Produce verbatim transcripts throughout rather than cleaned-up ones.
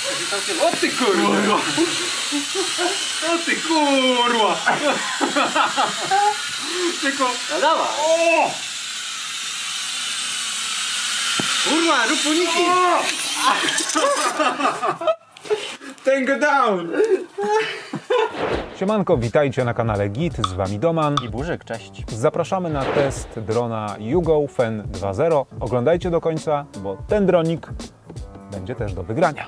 O ty kurwa! O ty kurwa! Tylko... No dawaj! O! Kurwa, rób uniki! Tango down! Siemanko, witajcie na kanale Git, z wami Doman i Burzyk, cześć. Zapraszamy na test drona Yugo Fen dwa zero. Oglądajcie do końca, bo ten dronik będzie też do wygrania.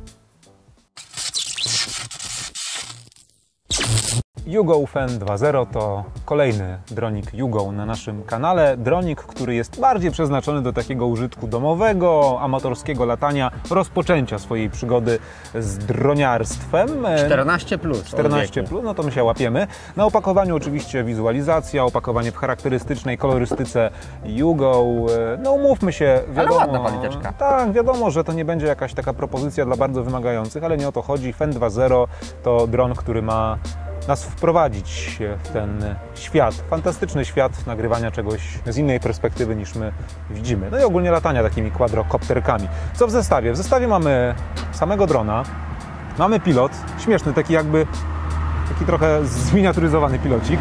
Yugo Fen dwa zero to kolejny dronik Yugo na naszym kanale. Dronik, który jest bardziej przeznaczony do takiego użytku domowego, amatorskiego latania, rozpoczęcia swojej przygody z droniarstwem. czternaście plus. czternaście plus, no to my się łapiemy. Na opakowaniu oczywiście wizualizacja, opakowanie w charakterystycznej kolorystyce Yugo. No umówmy się, wiadomo, ale ładna paliteczka. Tak, wiadomo, że to nie będzie jakaś taka propozycja dla bardzo wymagających, ale nie o to chodzi. Fen dwa zero to dron, który ma nas wprowadzić w ten świat, fantastyczny świat nagrywania czegoś z innej perspektywy niż my widzimy. No i ogólnie latania takimi quadrocopterkami. Co w zestawie? W zestawie mamy samego drona, mamy pilot, śmieszny, taki jakby, taki trochę zminiaturyzowany pilocik.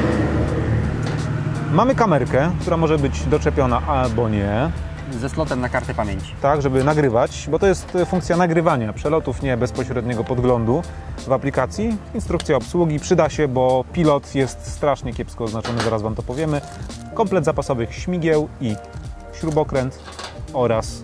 Mamy kamerkę, która może być doczepiona albo nie. Ze slotem na kartę pamięci. Tak, żeby nagrywać, bo to jest funkcja nagrywania przelotów, nie bezpośredniego podglądu w aplikacji. Instrukcja obsługi przyda się, bo pilot jest strasznie kiepsko oznaczony, zaraz wam to powiemy. Komplet zapasowych śmigieł i śrubokręt oraz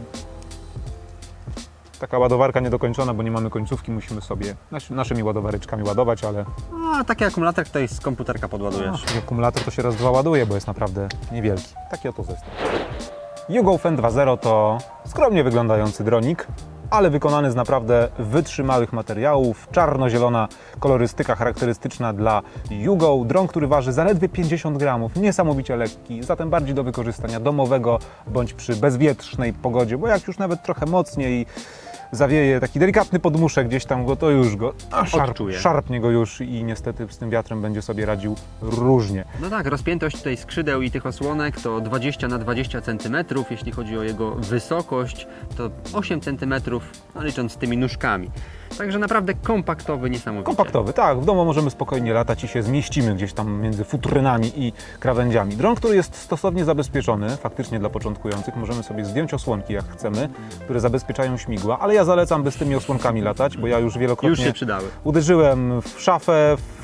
taka ładowarka niedokończona, bo nie mamy końcówki, musimy sobie naszymi ładowareczkami ładować, ale... A, taki akumulator tutaj z komputerka podładujesz. A, akumulator to się raz dwa ładuje, bo jest naprawdę niewielki. Taki oto zestaw. Yugo Fen dwa zero to skromnie wyglądający dronik, ale wykonany z naprawdę wytrzymałych materiałów. Czarno-zielona kolorystyka charakterystyczna dla Yugo. Dron, który waży zaledwie pięćdziesiąt gramów, niesamowicie lekki, zatem bardziej do wykorzystania domowego bądź przy bezwietrznej pogodzie, bo jak już nawet trochę mocniej zawieje taki delikatny podmuszek gdzieś tam go, to już go szarp, szarpnie go już i niestety z tym wiatrem będzie sobie radził różnie. No tak, rozpiętość tutaj skrzydeł i tych osłonek to dwadzieścia na dwadzieścia centymetrów, jeśli chodzi o jego wysokość to osiem centymetrów, no licząc z tymi nóżkami. Także naprawdę kompaktowy, niesamowicie. Kompaktowy, tak. W domu możemy spokojnie latać i się zmieścimy gdzieś tam między futrynami i krawędziami. Dron, który jest stosownie zabezpieczony, faktycznie dla początkujących, możemy sobie zdjąć osłonki jak chcemy, które zabezpieczają śmigła, ale ja zalecam bez tymi osłonkami latać, bo ja już wielokrotnie już się przydały. Uderzyłem w szafę, w,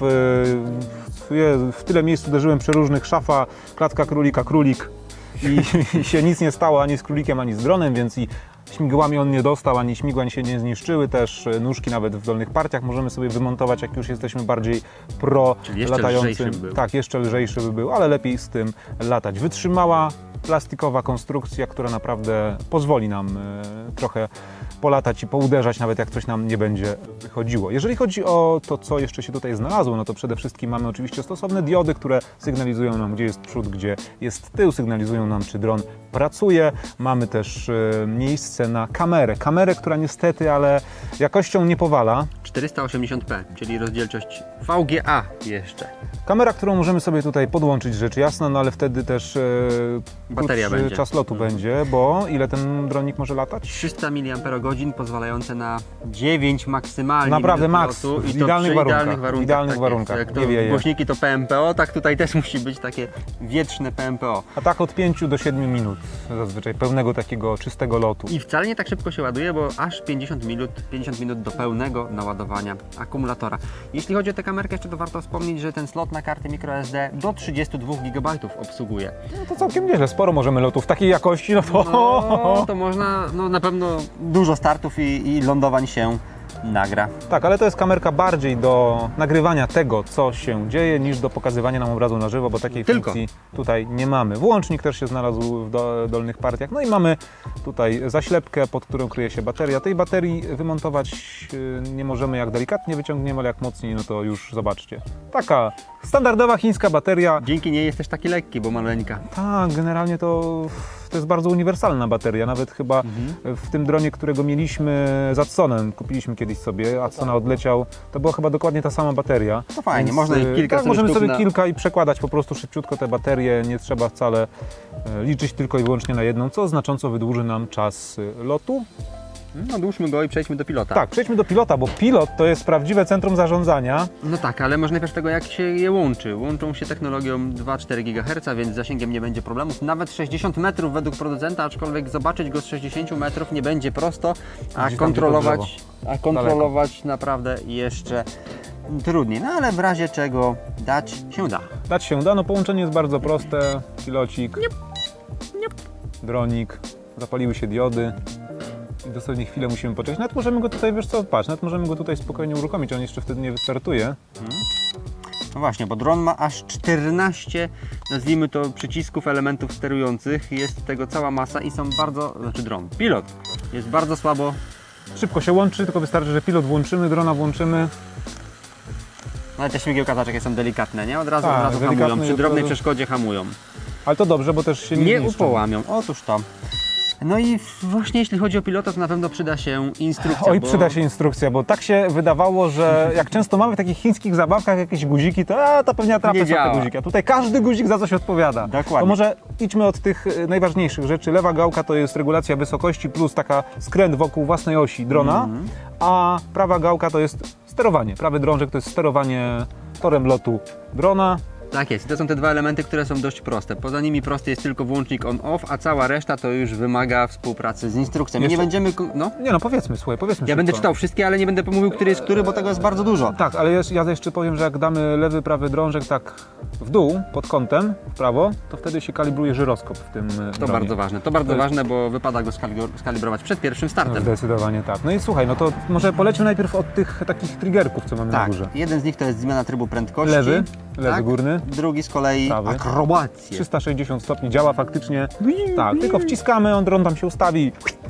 w, w tyle miejsc uderzyłem przeróżnych, szafa, klatka królika, królik i, i się nic nie stało ani z królikiem, ani z dronem, więc i śmigłami on nie dostał, ani śmigła się nie zniszczyły, też nóżki nawet w dolnych partiach możemy sobie wymontować, jak już jesteśmy bardziej pro Czyli jeszcze latającym. Lżejszy by był. Tak, jeszcze lżejszy by był, ale lepiej z tym latać. Wytrzymała plastikowa konstrukcja, która naprawdę pozwoli nam e, trochę polatać i pouderzać, nawet jak coś nam nie będzie wychodziło. Jeżeli chodzi o to, co jeszcze się tutaj znalazło, no to przede wszystkim mamy oczywiście stosowne diody, które sygnalizują nam, gdzie jest przód, gdzie jest tył, sygnalizują nam, czy dron pracuje. Mamy też e, miejsce na kamerę. Kamerę, która niestety, ale jakością nie powala. czterysta osiemdziesiąt p, czyli rozdzielczość V G A jeszcze. Kamera, którą możemy sobie tutaj podłączyć, rzecz jasna, no ale wtedy też e, bateria będzie. Czas lotu hmm. będzie, bo ile ten dronik może latać? trzysta miliamperogodzin, pozwalające na dziewięć maksymalnie. Naprawdę maks, lotu, w i idealnych warunkach. idealnych warunkach. W idealnych tak warunkach. Jak to nie wieje. Głośniki to P M P O, tak tutaj też musi być takie wieczne P M P O. A tak od pięciu do siedmiu minut zazwyczaj pełnego takiego czystego lotu. I wcale nie tak szybko się ładuje, bo aż pięćdziesiąt minut, pięćdziesiąt minut do pełnego naładowania akumulatora. Jeśli chodzi o tę kamerkę, jeszcze to warto wspomnieć, że ten slot na karty microSD do trzydziestu dwóch gigabajtów obsługuje. No to całkiem nieźle, sporo możemy lotów takiej jakości, no to... No, to można, no na pewno dużo startów i, i lądowań się nagra. Tak, ale to jest kamerka bardziej do nagrywania tego, co się dzieje, niż do pokazywania nam obrazu na żywo, bo takiej Tylko. funkcji tutaj nie mamy. Włącznik też się znalazł w do, dolnych partiach. No i mamy tutaj zaślepkę, pod którą kryje się bateria. Tej baterii wymontować nie możemy, jak delikatnie wyciągniemy, ale jak mocniej, no to już zobaczcie. Taka standardowa chińska bateria. Dzięki niej jest też taki lekki, bo maleńka. Tak, generalnie to... To jest bardzo uniwersalna bateria, nawet chyba mhm. w tym dronie, którego mieliśmy z Adsonem, kupiliśmy kiedyś sobie, Adsona odleciał, to była chyba dokładnie ta sama bateria. To fajnie, więc, można ich kilka tak, możemy sobie na... kilka i przekładać po prostu szybciutko te baterie, nie trzeba wcale liczyć tylko i wyłącznie na jedną, co znacząco wydłuży nam czas lotu. No odłóżmy go i przejdźmy do pilota. Tak, przejdźmy do pilota, bo pilot to jest prawdziwe centrum zarządzania. No tak, ale może najpierw tego, jak się je łączy. Łączą się technologią dwa przecinek cztery gigaherca, więc z zasięgiem nie będzie problemów. Nawet sześćdziesiąt metrów według producenta, aczkolwiek zobaczyć go z sześćdziesięciu metrów nie będzie prosto, a Gdzieś tam kontrolować, tylko a kontrolować naprawdę jeszcze trudniej. No ale w razie czego dać się da. Dać się da, no połączenie jest bardzo proste. Pilocik, Nie. Nie. dronik, zapaliły się diody. I dosłownie chwilę musimy poczekać. Nawet możemy go tutaj, wiesz co, patrz, nawet możemy go tutaj spokojnie uruchomić, on jeszcze wtedy nie wystartuje. No właśnie, bo dron ma aż czternaście, nazwijmy to, przycisków, elementów sterujących. Jest tego cała masa i są bardzo, znaczy dron, pilot jest bardzo słabo. Szybko się łączy, tylko wystarczy, że pilot włączymy, drona włączymy. Ale te śmigiełka, zaczekaj, są delikatne, nie? Od razu, Tak, od razu delikatne hamują, i przy od drobnej razu- przeszkodzie hamują. Ale to dobrze, bo też się nie Nie zniszczą. upołamią, otóż to. No i właśnie jeśli chodzi o pilota, to na pewno przyda się instrukcja. Oj, bo... przyda się instrukcja, bo tak się wydawało, że jak często mamy w takich chińskich zabawkach jakieś guziki, to, a, to pewnie atrapy Nie są te działa. guziki. A tutaj każdy guzik za coś odpowiada. Dokładnie. To może idźmy od tych y, najważniejszych rzeczy. Lewa gałka to jest regulacja wysokości plus taka skręt wokół własnej osi drona, Mhm. a prawa gałka to jest sterowanie. Prawy drążek to jest sterowanie torem lotu drona. Tak jest, to są te dwa elementy, które są dość proste. Poza nimi prosty jest tylko włącznik on-off, a cała reszta to już wymaga współpracy z instrukcją. My nie Jeszcze- będziemy... ko- No, Nie no, powiedzmy, słuchaj, powiedzmy ja szybko. będę czytał wszystkie, ale nie będę mówił, który jest który, bo tego jest bardzo dużo. Tak, ale jest, ja jeszcze powiem, że jak damy lewy, prawy drążek tak w dół, pod kątem, w prawo, to wtedy się kalibruje żyroskop w tym To dronie. bardzo ważne, to bardzo To jest- ważne, bo wypada go skali- skalibrować przed pierwszym No, startem. zdecydowanie tak. No i słuchaj, no to może polećmy najpierw od tych takich triggerków, co mamy na Tak, górze. jeden z nich to jest zmiana trybu prędkości. Lewy, lewy tak? górny, Drugi z kolei Prawy. akrobację. trzysta sześćdziesiąt stopni, działa faktycznie. Tak, tylko wciskamy, on dron tam się ustawi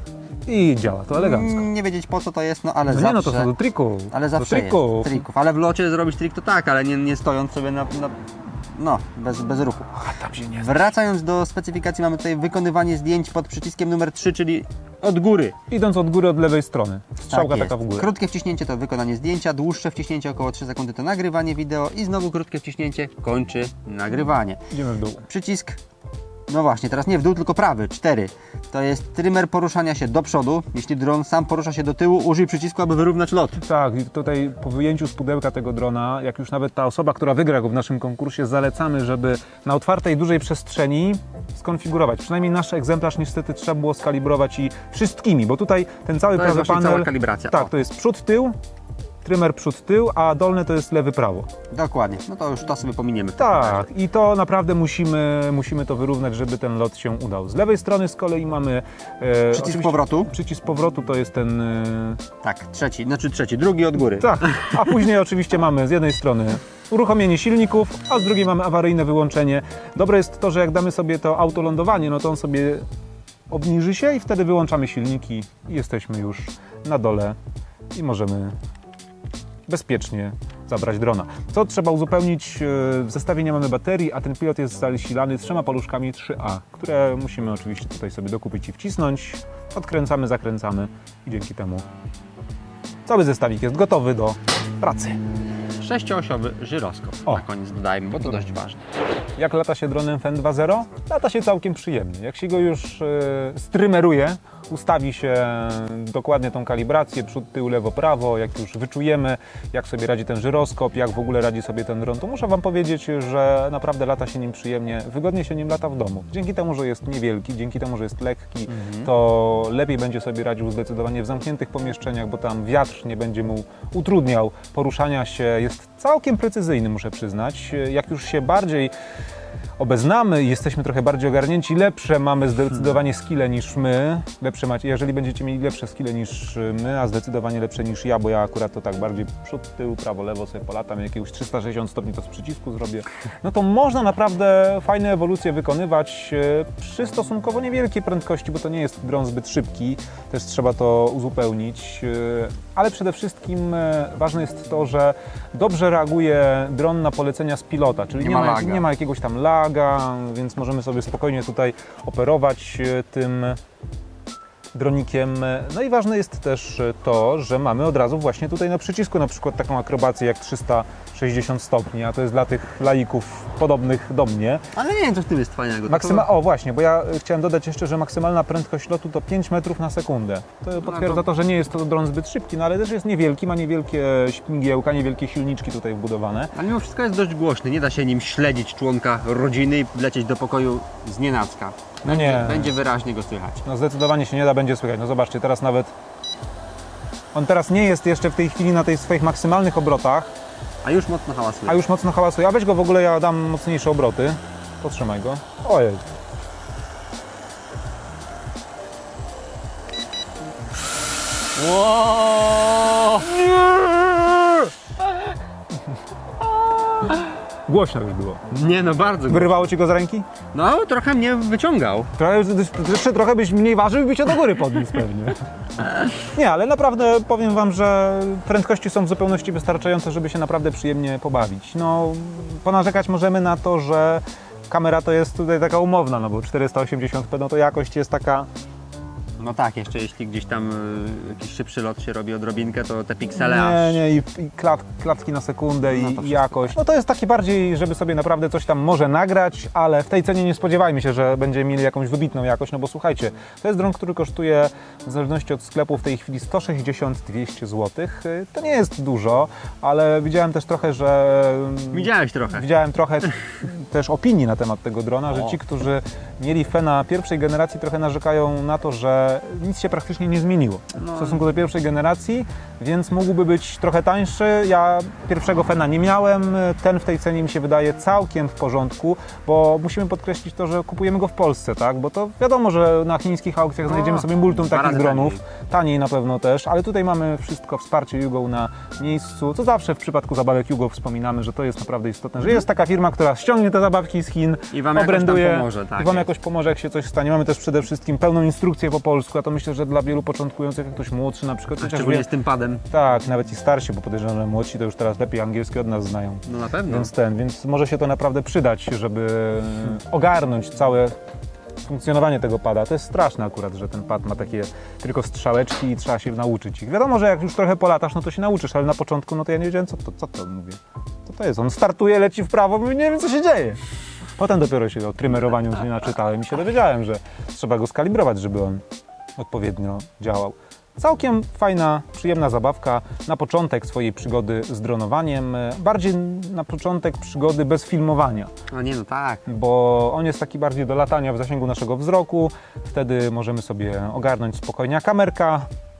i działa, to elegancko. Nie wiedzieć po co to jest, no ale No zawsze... nie no, to są do trików. Ale do zawsze trików. jest trików. Ale w locie zrobić trik to tak, ale nie, nie stojąc sobie na... na no, bez, bez ruchu. A tam się nie Wracając do specyfikacji, mamy tutaj wykonywanie zdjęć pod przyciskiem numer trzy, czyli od góry. Idąc od góry, od lewej strony. Strzałka Tak taka jest. w górę. Krótkie wciśnięcie to wykonanie zdjęcia, dłuższe wciśnięcie około trzy sekundy to nagrywanie wideo i znowu krótkie wciśnięcie kończy nagrywanie. Idziemy w dół. Przycisk, no właśnie, teraz nie w dół, tylko prawy, cztery. To jest trymer poruszania się do przodu. Jeśli dron sam porusza się do tyłu, użyj przycisku, aby wyrównać lot. Tak, i tutaj po wyjęciu z pudełka tego drona, jak już nawet ta osoba, która wygra go w naszym konkursie, zalecamy, żeby na otwartej, dużej przestrzeni skonfigurować. Przynajmniej nasz egzemplarz niestety trzeba było skalibrować i wszystkimi, bo tutaj ten cały To jest prawy właśnie panel... cała kalibracja. Tak, O. to jest przód, tył, trymer przód, tył, a dolny to jest lewy, prawo. Dokładnie, no to już to sobie pominiemy. w takim Tak, razie. i to naprawdę musimy, musimy to wyrównać, żeby ten lot się udał. Z lewej strony z kolei mamy... E, Przycisk oczywiście powrotu. Przycisk powrotu to jest ten... E, Tak, trzeci, znaczy trzeci, drugi od góry. Tak, a później oczywiście mamy z jednej strony uruchomienie silników, a z drugiej mamy awaryjne wyłączenie. Dobre jest to, że jak damy sobie to autolądowanie, no to on sobie obniży się i wtedy wyłączamy silniki i jesteśmy już na dole i możemy bezpiecznie zabrać drona. Co trzeba uzupełnić? W zestawie nie mamy baterii, a ten pilot jest zasilany trzema paluszkami trzy A, które musimy oczywiście tutaj sobie dokupić i wcisnąć. Odkręcamy, zakręcamy i dzięki temu cały zestawik jest gotowy do pracy. Sześcioosiowy żyroskop. O. Na koniec dodajmy, bo to dość ważne. Jak lata się dronem F N dwa zero? Lata się całkiem przyjemnie. Jak się go już e, strymeruje, ustawi się dokładnie tą kalibrację, przód, tył, lewo, prawo, jak już wyczujemy, jak sobie radzi ten żyroskop, jak w ogóle radzi sobie ten dron, to muszę Wam powiedzieć, że naprawdę lata się nim przyjemnie, wygodnie się nim lata w domu. Dzięki temu, że jest niewielki, dzięki temu, że jest lekki, Mhm. to lepiej będzie sobie radził zdecydowanie w zamkniętych pomieszczeniach, bo tam wiatr nie będzie mu utrudniał poruszania się. Jest całkiem precyzyjny, muszę przyznać. Jak już się bardziej obeznamy i jesteśmy trochę bardziej ogarnięci, lepsze mamy zdecydowanie skille niż my. Lepsze macie, jeżeli będziecie mieli lepsze skille niż my, a zdecydowanie lepsze niż ja, bo ja akurat to tak bardziej przód, tył, prawo, lewo sobie polatam, jakiegoś trzysta sześćdziesiąt stopni to z przycisku zrobię, no to można naprawdę fajne ewolucje wykonywać e, przy stosunkowo niewielkiej prędkości, bo to nie jest dron zbyt szybki, też trzeba to uzupełnić, e, ale przede wszystkim e, ważne jest to, że dobrze reaguje dron na polecenia z pilota, czyli Nie nie, ma ma, laga. nie ma jakiegoś tam laga, więc możemy sobie spokojnie tutaj operować e, tym dronikiem. No i ważne jest też to, że mamy od razu właśnie tutaj na przycisku na przykład taką akrobację jak trzysta sześćdziesiąt stopni, a to jest dla tych laików podobnych do mnie. Ale nie wiem, co w tym jest fajnego. Maksyma... O właśnie, bo ja chciałem dodać jeszcze, że maksymalna prędkość lotu to pięć metrów na sekundę. To potwierdza to... to, że nie jest to dron zbyt szybki, no ale też jest niewielki, ma niewielkie śmigiełka, niewielkie silniczki tutaj wbudowane. Ale mimo wszystko jest dość głośny, nie da się nim śledzić członka rodziny i lecieć do pokoju znienacka. No nie. Będzie wyraźnie go słychać. No zdecydowanie się nie da, będzie słychać. No zobaczcie, teraz nawet on teraz nie jest jeszcze w tej chwili na tych swoich maksymalnych obrotach. A już mocno hałasuje. A już mocno hałasuje. A weź go w ogóle, ja dam mocniejsze obroty. Potrzymaj go. Ojej. Wow! Głośno już było. Nie no, bardzo. Wyrywało Ci go z ręki? No, trochę mnie wyciągał. Trochę, jeszcze trochę byś mniej ważył i by Cię do góry podniósł pewnie. Nie, ale naprawdę powiem Wam, że prędkości są w zupełności wystarczające, żeby się naprawdę przyjemnie pobawić. No, ponarzekać możemy na to, że kamera to jest tutaj taka umowna, no bo czterysta osiemdziesiąt p, no to jakość jest taka... No tak, jeszcze jeśli gdzieś tam y, jakiś szybszy lot się robi odrobinkę, to te piksele Nie, aż... nie, i, i klat, klatki na sekundę, No i, to i jakość. No to jest taki bardziej, żeby sobie naprawdę coś tam może nagrać, ale w tej cenie nie spodziewajmy się, że będziemy mieli jakąś wybitną jakość, no bo słuchajcie, to jest dron, który kosztuje w zależności od sklepu w tej chwili sto sześćdziesiąt do dwieście złotych. To nie jest dużo, ale widziałem też trochę, że... Widziałeś trochę. Widziałem trochę też opinii na temat tego drona, że O. ci, którzy mieli Fena pierwszej generacji, trochę narzekają na to, że nic się praktycznie nie zmieniło No. w stosunku do pierwszej generacji, więc mógłby być trochę tańszy. Ja pierwszego Fena nie miałem, ten w tej cenie mi się wydaje całkiem w porządku, bo musimy podkreślić to, że kupujemy go w Polsce, tak? Bo to wiadomo, że na chińskich aukcjach No, znajdziemy sobie multum dwa takich razy dronów, taniej. taniej na pewno też, ale tutaj mamy wszystko, wsparcie Yugo na miejscu, co zawsze w przypadku zabawek Yugo wspominamy, że to jest naprawdę istotne, że jest taka firma, która ściągnie te zabawki z Chin, I wam jakoś obręduje tam pomoże, tak i Wam jest. jakoś pomoże, jak się coś stanie. Mamy też przede wszystkim pełną instrukcję po polsku, a to myślę, że dla wielu początkujących, jak ktoś młodszy na przykład, A chociaż szczególnie wie, z tym padem. tak, nawet i starsi, bo podejrzewam, że młodsi to już teraz lepiej angielski od nas znają. No na pewno. Więc ten, więc może się to naprawdę przydać, żeby ogarnąć całe funkcjonowanie tego pada. To jest straszne akurat, że ten pad ma takie tylko strzałeczki i trzeba się nauczyć ich. Wiadomo, że jak już trochę polatasz, no to się nauczysz, ale na początku, no to ja nie wiedziałem, co to, co to mówię. Co to jest? On startuje, leci w prawo, mówię, nie wiem, co się dzieje. Potem dopiero się o trymerowaniu nie naczytałem i się dowiedziałem, że trzeba go skalibrować, żeby on odpowiednio działał. Całkiem fajna, przyjemna zabawka na początek swojej przygody z dronowaniem, bardziej na początek przygody bez filmowania, A nie, no tak. bo on jest taki bardziej do latania w zasięgu naszego wzroku, wtedy możemy sobie ogarnąć spokojnie, a kamerka,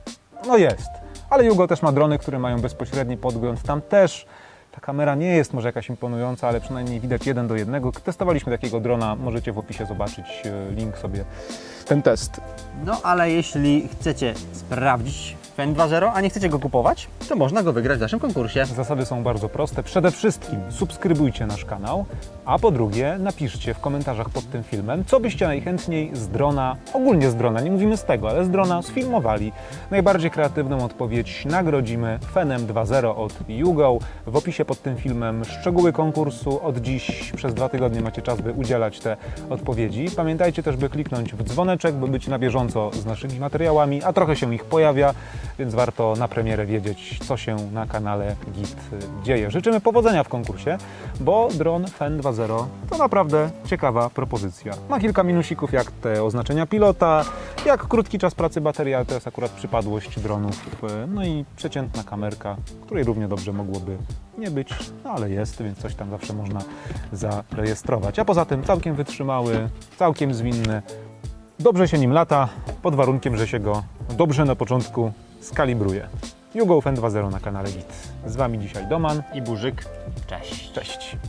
no jest. Ale Yugo też ma drony, które mają bezpośredni podgląd, tam też ta kamera nie jest może jakaś imponująca, ale przynajmniej widać jeden do jednego. Testowaliśmy takiego drona, możecie w opisie zobaczyć link sobie, ten test. No ale jeśli chcecie sprawdzić Fen dwa zero, a nie chcecie go kupować, to można go wygrać w naszym konkursie. Zasady są bardzo proste. Przede wszystkim subskrybujcie nasz kanał, a po drugie napiszcie w komentarzach pod tym filmem, co byście najchętniej z drona, ogólnie z drona, nie mówimy z tego, ale z drona sfilmowali. Najbardziej kreatywną odpowiedź nagrodzimy Fenem dwa zero od Yugo. W opisie pod tym filmem szczegóły konkursu. Od dziś przez dwa tygodnie macie czas, by udzielać te odpowiedzi. Pamiętajcie też, by kliknąć w dzwoneczek, by być na bieżąco z naszymi materiałami, a trochę się ich pojawia, więc warto na premierę wiedzieć, co się na kanale Git dzieje. Życzymy powodzenia w konkursie, bo dron Fen dwa zero to naprawdę ciekawa propozycja. Ma kilka minusików, jak te oznaczenia pilota, jak krótki czas pracy baterii, ale to jest akurat przypadłość dronów, no i przeciętna kamerka, której równie dobrze mogłoby nie być, no ale jest, więc coś tam zawsze można zarejestrować. A poza tym całkiem wytrzymały, całkiem zwinny, dobrze się nim lata, pod warunkiem, że się go dobrze na początku skalibruje. Yugo Fen dwa zero na kanale Git. Z Wami dzisiaj Doman I Burzyk. Cześć. Cześć.